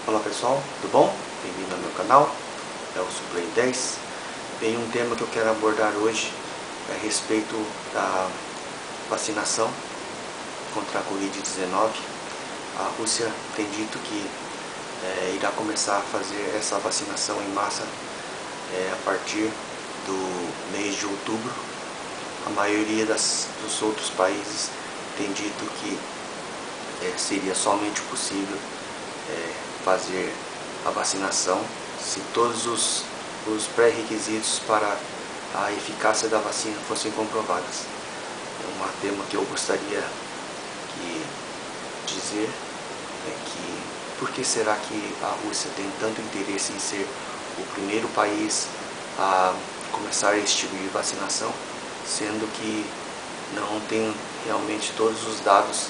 Olá pessoal, tudo bom? Bem-vindo ao meu canal, é o Suplay 10. Bem, um tema que eu quero abordar hoje é a respeito da vacinação contra a Covid-19. A Rússia tem dito que irá começar a fazer essa vacinação em massa a partir do mês de outubro. A maioria dos outros países tem dito que seria somente possível fazer a vacinação se todos os pré-requisitos para a eficácia da vacina fossem comprovados. É um tema que eu gostaria de dizer que por que será que a Rússia tem tanto interesse em ser o primeiro país a começar a instituir vacinação, sendo que não tem realmente todos os dados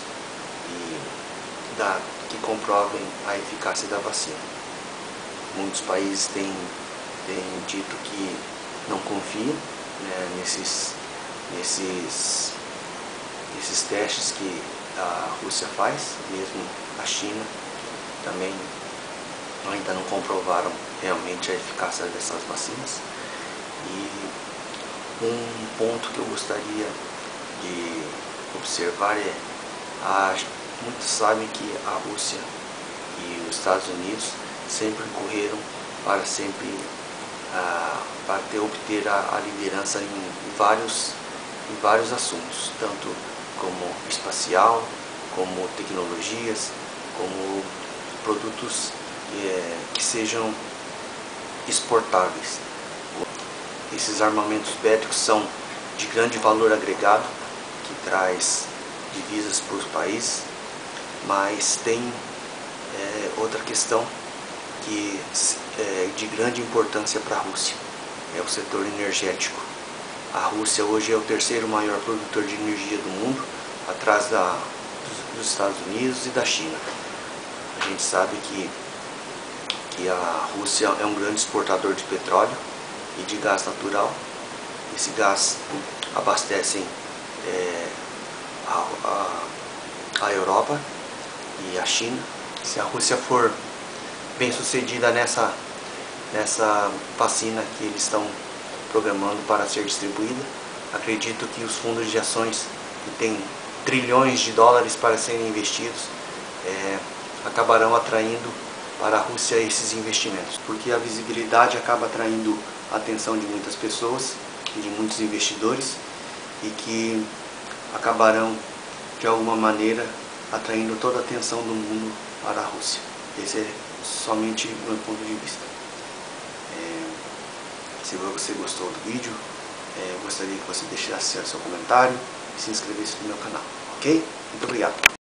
que comprovem a eficácia da vacina. Muitos países têm dito que não confiam nesses testes que a Rússia faz, mesmo a China também ainda não comprovaram realmente a eficácia dessas vacinas. E um ponto que eu gostaria de observar muitos sabem que a Rússia e os Estados Unidos sempre correram para obter a liderança em vários assuntos, tanto como espacial, como tecnologias, como produtos que sejam exportáveis. Esses armamentos bélicos são de grande valor agregado, que traz divisas para os países, mas tem outra questão que é de grande importância para a Rússia, é o setor energético. A Rússia hoje é o terceiro maior produtor de energia do mundo, atrás dos Estados Unidos e da China. A gente sabe que a Rússia é um grande exportador de petróleo e de gás natural. Esse gás abastece a Europa e a China. Se a Rússia for bem sucedida nessa vacina que eles estão programando para ser distribuída, acredito que os fundos de ações, que têm trilhões de dólares para serem investidos, acabarão atraindo para a Rússia esses investimentos, porque a visibilidade acaba atraindo a atenção de muitas pessoas e de muitos investidores, e que acabarão de alguma maneira atraindo toda a atenção do mundo para a Rússia. Esse é somente o meu ponto de vista. Se você gostou do vídeo, gostaria que você deixasse seu comentário e se inscrevesse no meu canal, ok? Muito obrigado.